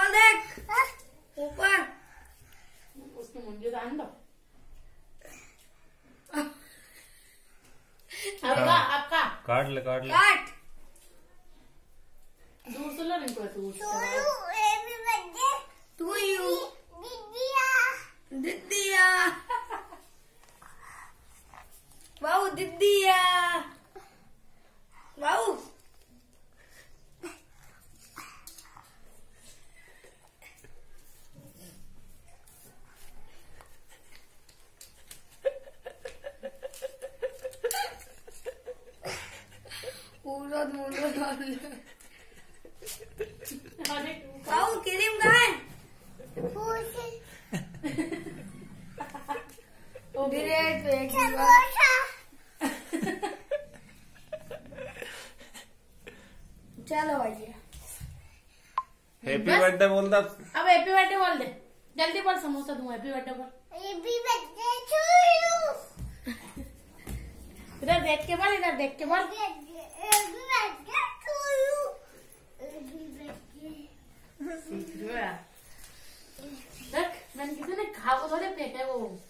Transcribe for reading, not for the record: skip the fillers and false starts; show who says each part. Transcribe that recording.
Speaker 1: ऊपर देख, ऊपर
Speaker 2: उसकी मुंडी डाल दो। आपका
Speaker 3: काट ले
Speaker 1: काट
Speaker 2: दूर से लो, नहीं कोई दूर से।
Speaker 1: तू यू दिद्दिया वाऊ दिद्दिया वाऊ पूरा वाऊ क्रीम कहाँ है? चलो आइए,
Speaker 3: हैप्पी बर्थडे बोल दो।
Speaker 2: अब हैप्पी बर्थडे बोल दे, जल्दी बोल, समोसा दूं। हैप्पी बर्थडे बोल, इधर देख के बोल, इधर देख के बोल। देख, मैंने किसी ने खा को थोड़े फेंका वो।